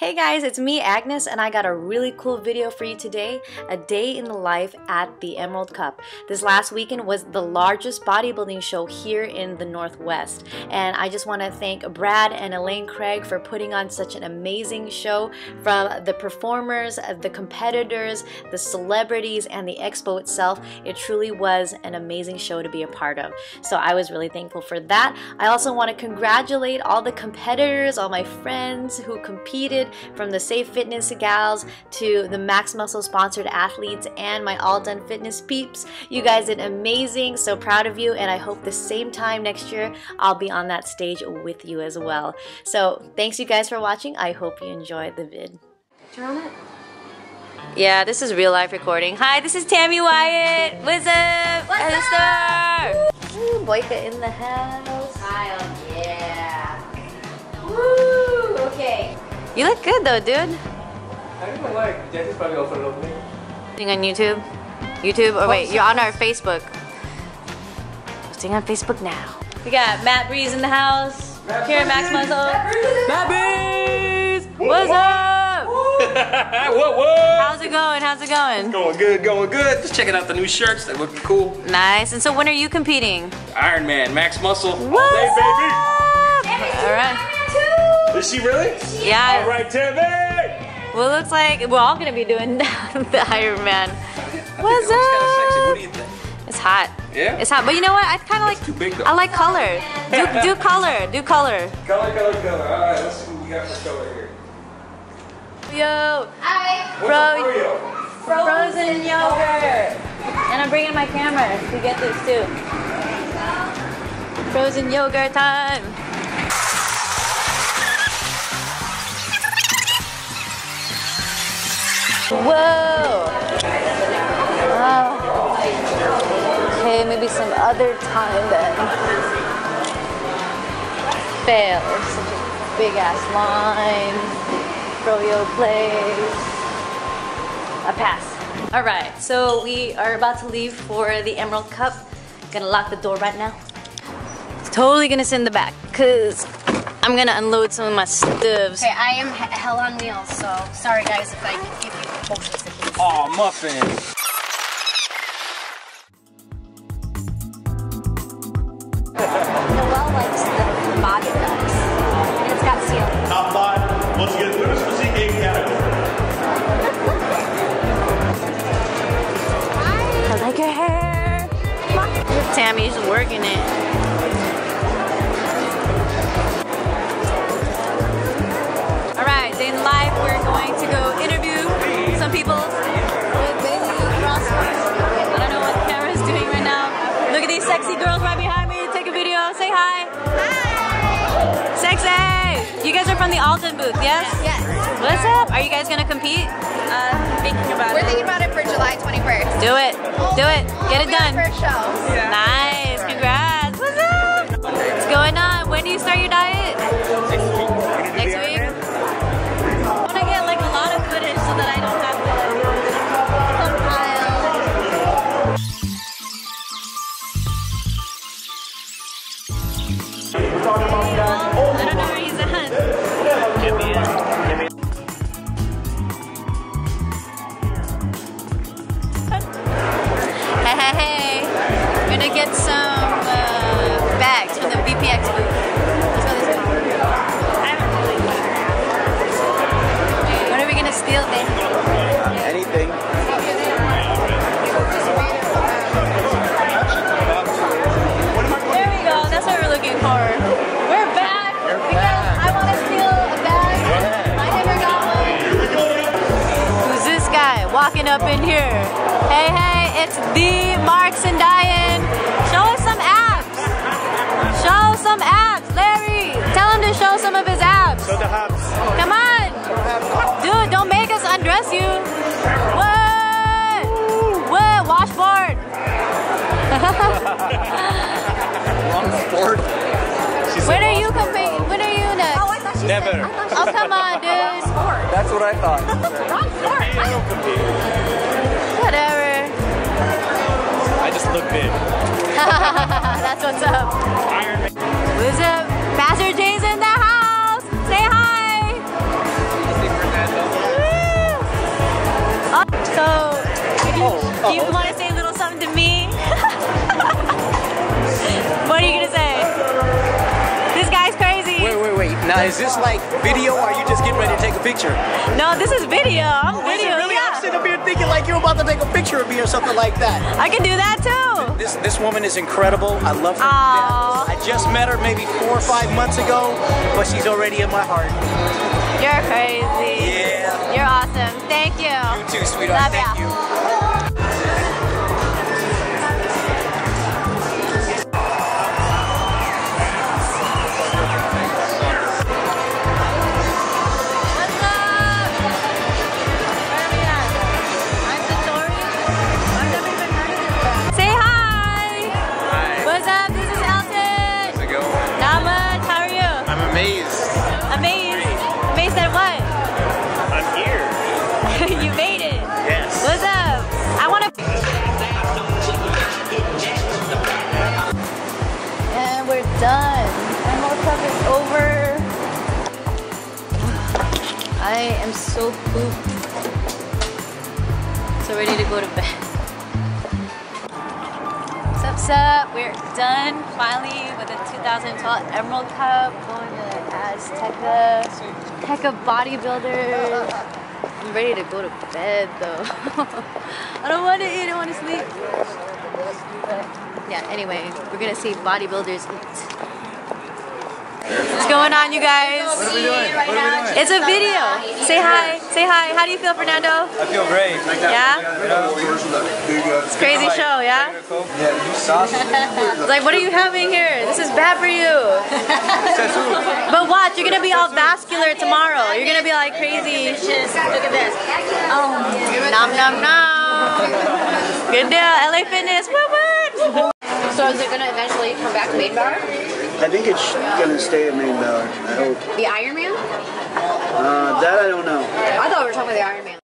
Hey guys, it's me Agnes and I got a really cool video for you today, a day in the life at the Emerald Cup. This last weekend was the largest bodybuilding show here in the Northwest, and I just want to thank Brad and Elaine Craig for putting on such an amazing show. From the performers, the competitors, the celebrities, and the expo itself, it truly was an amazing show to be a part of. So I was really thankful for that. I also want to congratulate all the competitors, all my friends who competed, from the Safe Fitness gals to the Max Muscle sponsored athletes and my All Done Fitness peeps. You guys did amazing, so proud of you, and I hope the same time next year I'll be on that stage with you as well. So thanks you guys for watching. I hope you enjoyed the vid. Turn on it. Yeah, this is real life recording. Hi, this is Tammy Wyatt. What's up? What's up? Woo, Boyka in the house. Kyle, yeah. Woo, okay. You look good though, dude. I don't know why. Jesse's probably also love me. On YouTube? YouTube? Or wait, you're on our Facebook. Posting on Facebook now. We got Matt Breeze in the house. Here at Max Muscle. Matt Breeze! What's up? Whoa! How's it going? How's it going? Going good, going good. Just checking out the new shirts. They're looking cool. Nice. And so when are you competing? Iron Man, Max Muscle. All What's day, baby. Alright. Is she really? Yeah. All right, Tammy. Well, it looks like we're all gonna be doing the Iron Man. What's up? Kind of sexy. What do you think? It's hot. Yeah? It's hot, but you know what? I kind of like. Too big, though. I like color. Do color. Do color. Color. All right, let's see what we got for color here. Yo. Hi. What's up, Frozen yogurt. And I'm bringing my camera to get this too. Frozen yogurt time. Whoa! Oh. Okay, maybe some other time then. Fail. Such a big ass line. Froyo plays. A pass. Alright, so we are about to leave for the Emerald Cup. Gonna lock the door right now. It's totally gonna sit in the back because I'm gonna unload some of my stuffs. Okay, I am hell on wheels, so sorry guys if I give you motion sickness. Aw, muffin. Noelle likes the body ducks. And it's got seal. Top 5 most good women's physique game category. I like her hair. Tammy's working it. Alright, day in life, we're going to go interview some people with Bailey Russell. I don't know what the camera's doing right now. Look at these sexy girls right behind me. Take a video. Say hi. Hi. Sexy. You guys are from the Alton booth, yes? Yes. What's up? Are you guys gonna compete? We're thinking about it for July 21st. Do it. Do it. Get it done. First show. Yeah. Nice. Congrats. What's up? What's going on? When do you start your diet? Next week? I want to get like a lot of footage so that I don't have to compile. I don't know where he's at. Hey, we're gonna get some bags from the BPX booth. Let's go this way. What are we gonna steal then? Anything. There we go, that's what we're looking for. We're back because I want to steal a bag. I never got one. Who's this guy walking up in here? Hey, it's the Marks and Diane. Show us some abs. Show some abs. Larry, tell him to show some of his abs. Show the abs. Come on. Dude, don't make us undress you. What? What? Washboard. Wrong sport. When are you competing? When are you next? Oh, I thought she Never. said. Oh, come on, dude. That's what I thought. Wrong sport. Whatever. I just look big. That's what's up. What's up? Pastor Jay's in the house. Say hi. Do you want to say a little something to me? What are you gonna say? This guy's crazy. Wait. Now, is this like video or are you just getting ready to take a picture? No, this is video. I'm video. Really? Yeah. I'm sitting up here thinking like you're about to take a picture of me or something like that. I can do that too. This woman is incredible. I love her to Aww. death. I just met her maybe 4 or 5 months ago, but she's already in my heart. You're crazy. Yeah. You're awesome. Thank you. You too, sweetheart. Love ya. Thank you. What's up? Where are we at? I'm Satori. I've never even heard of this guy. Say hi. Hi. What's up? This is Elton. How's it going? Not much. How are you? I'm amazed. Amazed. Amazed at what? I'm here. You made it. Yes. What's up? I want to. And we're done. Emerald Cup is over. I am so pooped. So ready to go to bed. Sup? We're done finally with the 2012 Emerald Cup. Going to Azteca. Azteca bodybuilders. I'm ready to go to bed though. I don't want to eat, I want to sleep. But yeah, anyway, we're gonna see bodybuilders eat. What's going on, you guys? What are we doing? It's a video. Say hi. Say hi. How do you feel, Fernando? I feel great. Yeah? It's a crazy show, yeah? It's like, what are you having here? This is bad for you. But watch, you're gonna be all vascular tomorrow. You're gonna be like crazy. Look at this. Oh, nom nom nom. Good deal. LA Fitness. Woo woo. So is it gonna eventually come back to main bar? I think it's gonna stay at main bar. I hope. The Iron Man? That I don't know. I thought we were talking about the Iron Man.